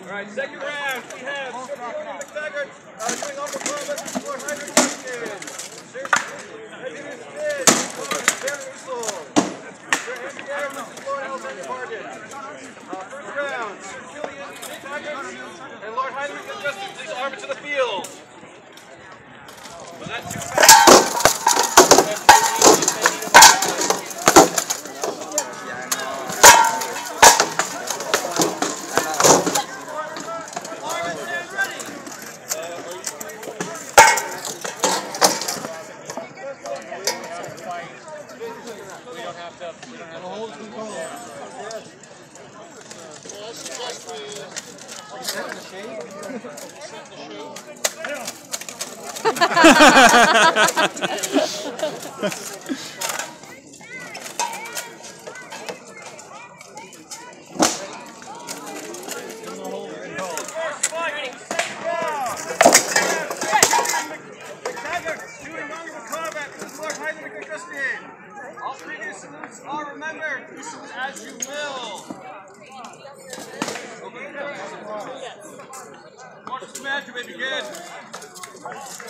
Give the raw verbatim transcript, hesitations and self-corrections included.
Alright, second round, we have Sophia McTaggart uh, doing Uncle Thomas with Lord Heinrich Justin. Sir Edmund Finn, Lord Barry Ussel. Sir Henry Aaron, Lord Alexander Pardon. Uh, first round, Sir Killian McTaggart and Lord Heinrich Justin, please arm it to the field. Was that too fast? We don't have to. We don't have to hold control. Yes. Well, I suggest we set the shape. Set the shape. All previous salutes are remembered. You salute as you will. Okay. Watch this match, begin.